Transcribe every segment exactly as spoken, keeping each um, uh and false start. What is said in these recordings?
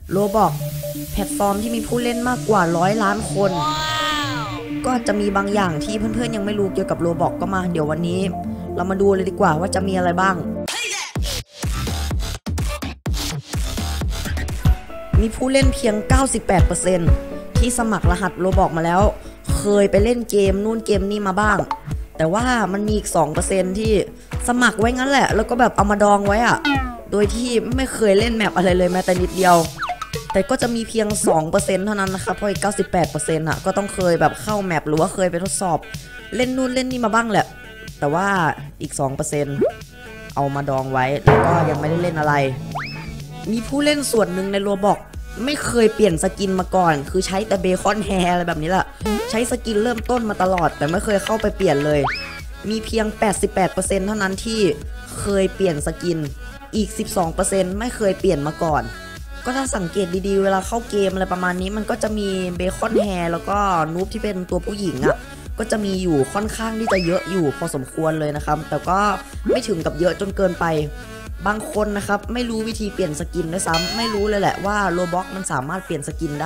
โรบอกแพลตฟอร์มที่มีผู้เล่นมากกว่าร้อยล้านคนก็จะมีบางอย่างที่เพื่อนๆยังไม่รู้เกี่ยวกับโรบอกก็มาเดี๋ยววันนี้เรามาดูเลยดีกว่าว่าจะมีอะไรบ้างมีผู้เล่นเพียง เก้าสิบแปดเปอร์เซ็นต์ ที่สมัครรหัสโรบอกมาแล้วเคยไปเล่นเกมนู่นเกมนี่มาบ้างแต่ว่ามันมีอีก สองเปอร์เซ็นต์ ที่สมัครไว้งั้นแหละแล้วก็แบบเอามาดองไว้อะโดยที่ไม่เคยเล่นแมปอะไรเลยแม้แต่นิดเดียวแต่ก็จะมีเพียง สองเปอร์เซ็นต์ เท่านั้นนะครับเพราะอีก เก้าสิบแปดเปอร์เซ็นต์ อ่ะก็ต้องเคยแบบเข้าแมปหรือว่าเคยไปทดสอบเล่นนู่นเล่นนี่มาบ้างแหละแต่ว่าอีก สองเปอร์เซ็นต์ เอามาดองไว้แล้วก็ยังไม่ได้เล่นอะไรมีผู้เล่นส่วนหนึ่งในโรบอกไม่เคยเปลี่ยนสกินมาก่อนคือใช้แต่เบคอนแฮร์อะไรแบบนี้แหละใช้สกินเริ่มต้นมาตลอดแต่ไม่เคยเข้าไปเปลี่ยนเลยมีเพียง แปดสิบแปดเปอร์เซ็นต์ เท่านั้นที่เคยเปลี่ยนสกินอีก สิบสองเปอร์เซ็นต์ ไม่เคยเปลี่ยนมาก่อนก็ถ้าสังเกตดีๆเวลาเข้าเกมอะไรประมาณนี้มันก็จะมีเบคอนแฮร์แล้วก็นูบที่เป็นตัวผู้หญิงอ่ะก็จะมีอยู่ค่อนข้างที่จะเยอะอยู่พอสมควรเลยนะครับแต่ก็ไม่ถึงกับเยอะจนเกินไปบางคนนะครับไม่รู้วิธีเปลี่ยนสกินด้วยซ้ำไม่รู้เลยแหละว่าโรบ็อกมันสามารถเปลี่ยนสกินได้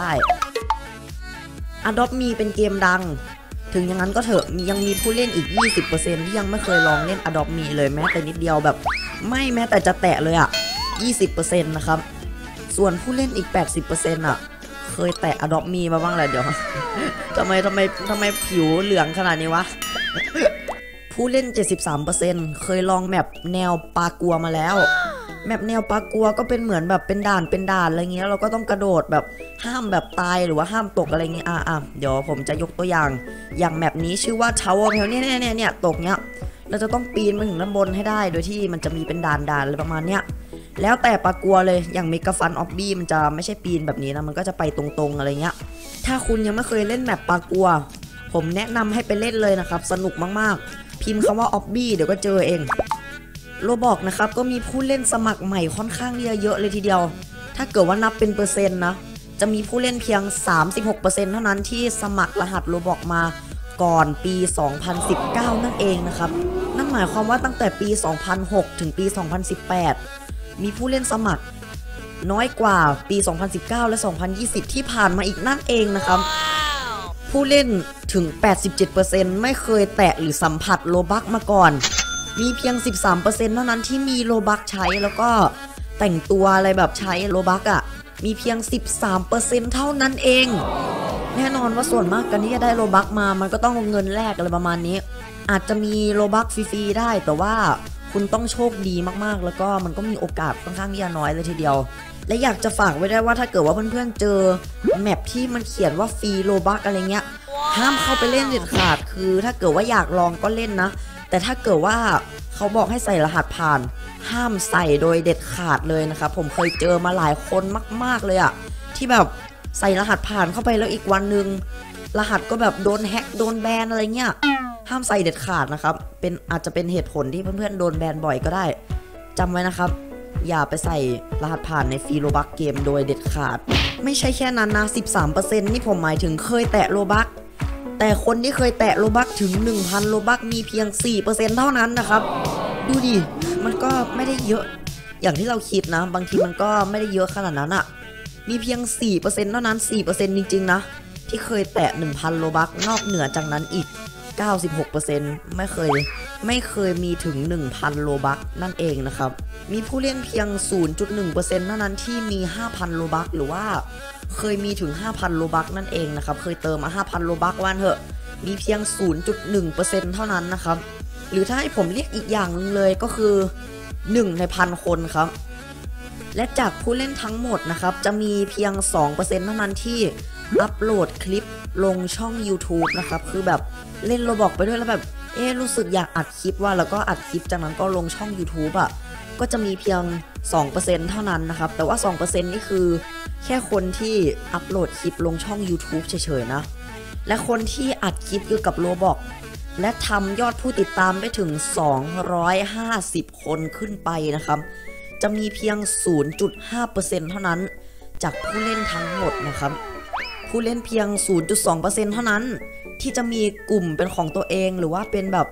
Adopt Me เป็นเกมดังถึงอย่างนั้นก็เถอะยังมีผู้เล่นอีก ยี่สิบเปอร์เซ็นต์ ที่ยังไม่เคยลองเล่น Adopt Me เลยแม้แต่นิดเดียวแบบไม่แม้แต่จะแตะเลยอ่ะ ยี่สิบเปอร์เซ็นต์ นะครับส่วนผู้เล่นอีก แปดสิบเปอร์เซ็นต์ อ่ะเคยแตะ Adopt Me มาบ้างแหละเดี๋ยวทำไมทำไมทำไมผิวเหลืองขนาดนี้วะผู้เล่น เจ็ดสิบสามเปอร์เซ็นต์ เคยลองแมปแนวปากัวมาแล้วแมปแนวปากัวก็เป็นเหมือนแบบเป็นด่านเป็นด่านอะไรเงี้ยเราก็ต้องกระโดดแบบห้ามแบบตายหรือว่าห้ามตกอะไรเงี้ยอ่ะอ่ะเดี๋ยวผมจะยกตัวอย่างอย่างแมปนี้ชื่อว่า Tower of Hell เนี่ยเนี่ยเนี่ยเนี่ยตกเนี้ยเราจะต้องปีนไปถึงด้านบนให้ได้โดยที่มันจะมีเป็นด่านด่านอะไรประมาณเนี้ยแล้วแต่ปากัวเลยอย่างเมกาฟันออฟบี้มันจะไม่ใช่ปีนแบบนี้นะมันก็จะไปตรงๆอะไรเงี้ยถ้าคุณยังไม่เคยเล่นแมปปากัวผมแนะนำให้ไปเล่นเลยนะครับสนุกมากๆพิมพ์คำว่าออฟบี้เดี๋ยวก็เจอเองโรบอกนะครับก็มีผู้เล่นสมัครใหม่ค่อนข้างเยอะเลยทีเดียวถ้าเกิดว่านับเป็นเปอร์เซ็นต์นะจะมีผู้เล่นเพียง สามสิบหกเปอร์เซ็นต์ เท่านั้นที่สมัครรหัสโรบอกมาก่อนปี สองพันสิบเก้า นั่นเองนะครับนั่นหมายความว่าตั้งแต่ปี สองพันหก ถึงปี สองพันสิบแปด มีผู้เล่นสมัครน้อยกว่าปี สองพันสิบเก้า และ สองพันยี่สิบ ที่ผ่านมาอีกนั่นเองนะครับ wow. ผู้เล่นถึง แปดสิบเจ็ดเปอร์เซ็นต์ ไม่เคยแตะหรือสัมผัสโรบัคมาก่อนมีเพียง สิบสามเปอร์เซ็นต์ เท่านั้นที่มีโรบัคใช้แล้วก็แต่งตัวอะไรแบบใช้โรบัคอ่ะมีเพียง สิบสามเปอร์เซ็นต์ เท่านั้นเองแน่นอนว่าส่วนมากการที่จะได้โรบัคมามันก็ต้องเงินแลกอะไรประมาณนี้อาจจะมีโรบัคฟรีๆได้แต่ว่าคุณต้องโชคดีมากๆแล้วก็มันก็มีโอกาสค่อนข้างที่จะน้อยเลยทีเดียวและอยากจะฝากไว้ได้ว่าถ้าเกิดว่าเพื่อนๆเจอแมปที่มันเขียนว่าฟรีโรบัคอะไรเงี้ยห้ามเข้าไปเล่นเด็ดขาดคือถ้าเกิดว่าอยากลองก็เล่นนะแต่ถ้าเกิดว่าเขาบอกให้ใส่รหัสผ่านห้ามใส่โดยเด็ดขาดเลยนะครับผมเคยเจอมาหลายคนมากๆเลยอะที่แบบใส่รหัสผ่านเข้าไปแล้วอีกวันนึงรหัสก็แบบโดนแฮกโดนแบนอะไรเงี้ยห้ามใส่เด็ดขาดนะครับเป็นอาจจะเป็นเหตุผลที่เพื่อนๆโดนแบนบ่อยก็ได้จำไว้นะครับอย่าไปใส่รหัสผ่านในฟรีโรบัคเกมโดยเด็ดขาดไม่ใช่แค่นั้นนะ สิบสามเปอร์เซ็นต์ นี่ผมหมายถึงเคยแตะโรบัคแต่คนที่เคยแตะโรบัคถึง หนึ่งพัน โรบัคมีเพียง สี่เปอร์เซ็นต์ เท่านั้นนะครับดูดิมันก็ไม่ได้เยอะอย่างที่เราคิดนะบางทีมันก็ไม่ได้เยอะขนาดนั้นอะมีเพียง สี่เปอร์เซ็นต์ เท่านั้น สี่เปอร์เซ็นต์ จริงๆนะที่เคยแตะ หนึ่งพัน โรบัคนอกเหนือจากนั้นอีก เก้าสิบหกเปอร์เซ็นต์ ไม่เคยไม่เคยมีถึง หนึ่งพัน โรบัคนั่นเองนะครับมีผู้เล่นเพียง ศูนย์จุดหนึ่งเปอร์เซ็นต์ เท่านั้นที่มี ห้าพัน โรบัคหรือว่าเคยมีถึง ห้าพัน โรบัคนั่นเองนะครับเคยเติมมา ห้าพัน โรบัควันเถอะมีเพียง ศูนย์จุดหนึ่งเปอร์เซ็นต์ เท่านั้นนะครับหรือถ้าให้ผมเรียกอีกอย่างนึงเลยก็คือหนึ่งในพันคนครับและจากผู้เล่นทั้งหมดนะครับจะมีเพียง สองเปอร์เซ็นต์ เท่านั้นที่อัปโหลดคลิปลงช่อง YouTube นะครับคือแบบเล่นโรบอกไปด้วยแล้วแบบเอ๊ะรู้สึกอยากอัดคลิปว่าแล้วก็อัดคลิปจากนั้นก็ลงช่อง YouTube อ่ะก็จะมีเพียง สองเปอร์เซ็นต์ เท่านั้นนะครับแต่ว่า สองเปอร์เซ็นต์ นี่คือแค่คนที่อัปโหลดคลิปลงช่อง YouTube เฉยๆนะและคนที่อัดคลิปเกี่ยวกับโรบอกและทำยอดผู้ติดตามได้ถึงสองร้อยห้าสิบคนขึ้นไปนะครับจะมีเพียง ศูนย์จุดห้าเปอร์เซ็นต์ เท่านั้นจากผู้เล่นทั้งหมดนะครับผู้เล่นเพียง ศูนย์จุดสองเปอร์เซ็นต์ เท่านั้นที่จะมีกลุ่มเป็นของตัวเองหรือว่าเป็นแบบ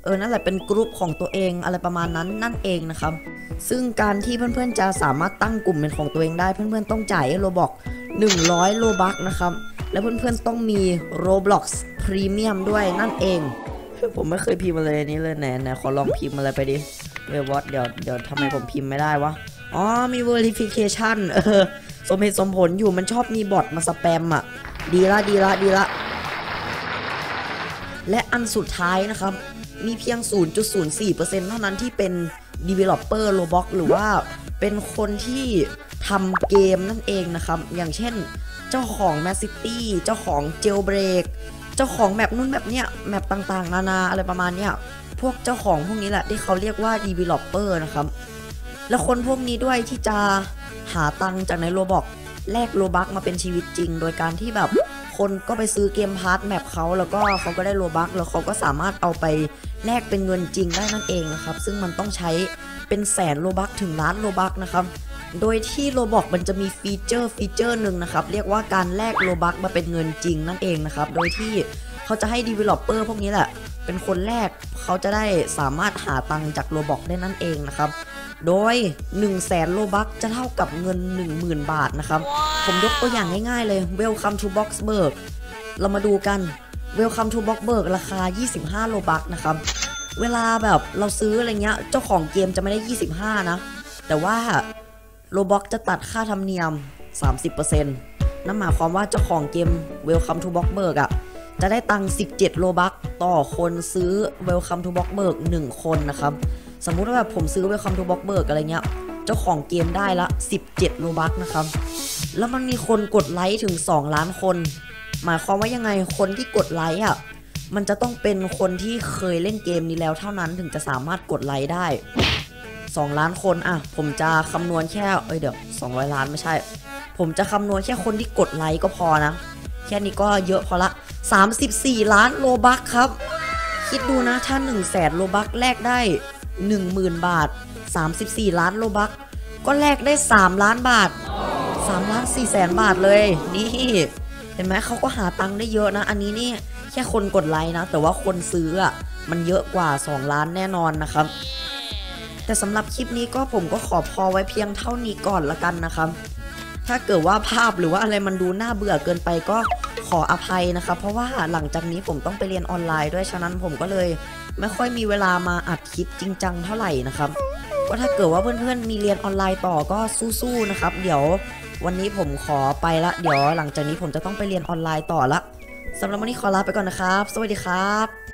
เออนั่นแหละเป็นกลุ่มของตัวเองอะไรประมาณนั้นนั่นเองนะครับซึ่งการที่เพื่อนๆจะสามารถตั้งกลุ่มเป็นของตัวเองได้เพื่อนๆต้องจ่ายโลบอกหนึ่งร้อยโลบัคนะครับและเพื่อนๆต้องมี Roblox Premium ด้วยนั่นเองผมไม่เคยพิมพ์อะไรนี้เลยแหนไหนขอลองพิมพ์อะไรไปดิเดี๋ยววอตเดี๋ยวเดี๋ยวทำไมผมพิมพ์ไม่ได้วะอ๋อมี verification เออสมเหตุสมผลอยู่มันชอบมีบอทมาสแปมอ่ะดีละดีละดีละและอันสุดท้ายนะครับมีเพียง ศูนย์จุดศูนย์สี่เปอร์เซ็นต์ เท่านั้นที่เป็น developer Roblox หรือว่าเป็นคนที่ทำเกมนั่นเองนะครับอย่างเช่นเจ้าของ Mad City เจ้าของ Jailbreak เจ้าของแมปนู่นแบบเนี้ยแมปต่างๆนานาอะไรประมาณเนี้ยพวกเจ้าของพวกนี้แหละที่เขาเรียกว่า developer นะครับและคนพวกนี้ด้วยที่จะหาตังค์จากใน Roblox แลกโลบัคมาเป็นชีวิตจริงโดยการที่แบบคนก็ไปซื้อเกมพาร์ทแมปเขาแล้วก็เขาก็ได้โลบัคแล้วเขาก็สามารถเอาไปแลกเป็นเงินจริงได้นั่นเองนะครับซึ่งมันต้องใช้เป็นแสนโลบัคถึงล้านโลบัคนะครับโดยที่โลบอกมันจะมีฟีเจอร์ฟีเจอร์หนึ่งนะครับเรียกว่าการแลกโลบัคมาเป็นเงินจริงนั่นเองนะครับโดยที่เขาจะให้ developer พวกนี้แหละเป็นคนแรกเขาจะได้สามารถหาตังค์จากโลบอกได้นั่นเองนะครับโดย หนึ่งแสน โลบัคจะเท่ากับเงิน หนึ่งหมื่น บาทนะครับ wow. ผมยกตัวอย่างง่ายๆเลย Welcome to Boxburg เรามาดูกัน Welcome to Boxburg ราคายี่สิบห้าโลบัคนะครับเวลาแบบเราซื้ออะไรเงี้ยเจ้าของเกมจะไม่ได้ยี่สิบห้านะแต่ว่าโลบ็อกจะตัดค่าธรรมเนียม สามสิบเปอร์เซ็นต์ นั่นหมายความว่าเจ้าของเกม Welcome to Boxburg อ่ะจะได้ตังค์สิบเจ็ดโลบัคต่อคนซื้อ Welcome to Boxburg หนึ่งคนนะครับสมมุติว่าแบบผมซื้อ Welcome to Boxburg อะไรเงี้ยเจ้าของเกมได้ละสิบเจ็ดโลบัคนะครับแล้วมันมีคนกดไลค์ถึงสองล้านคนหมายความว่ายังไงคนที่กดไลค์อ่ะมันจะต้องเป็นคนที่เคยเล่นเกมนี้แล้วเท่านั้นถึงจะสามารถกดไลค์ได้สองล้านคนอ่ะผมจะคำนวณแค่เอ้ยเดี๋ยวสองร้อยล้านไม่ใช่ผมจะคำนวณแค่คนที่กดไลค์ก็พอนะแค่นี้ก็เยอะพอละสามสิบสี่ล้านโลบัคครับคิดดูนะถ้า หนึ่งแสน โลบัคแลกได้ หนึ่งหมื่น บาทสามสิบสี่ล้านโลบัคก็แลกได้สามล้านบาทสามล้านสี่แสนบาทเลยนี่เห็นไหมเขาก็หาตังค์ได้เยอะนะอันนี้นี่แค่คนกดไลค์นะแต่ว่าคนซื้ออ่ะมันเยอะกว่าสองล้านแน่นอนนะครับแต่สำหรับคลิปนี้ก็ผมก็ขอพอไว้เพียงเท่านี้ก่อนละกันนะครับถ้าเกิดว่าภาพหรือว่าอะไรมันดูน่าเบื่อเกินไปก็ขออภัยนะครับเพราะว่าหลังจากนี้ผมต้องไปเรียนออนไลน์ด้วยฉะนั้นผมก็เลยไม่ค่อยมีเวลามาอัดคลิปจริงจังเท่าไหร่นะครับก็ถ้าเกิดว่าเพื่อนๆมีเรียนออนไลน์ต่อก็สู้ๆนะครับเดี๋ยววันนี้ผมขอไปละเดี๋ยวหลังจากนี้ผมจะต้องไปเรียนออนไลน์ต่อละสำหรับวันนี้ขอลาไปก่อนนะครับสวัสดีครับ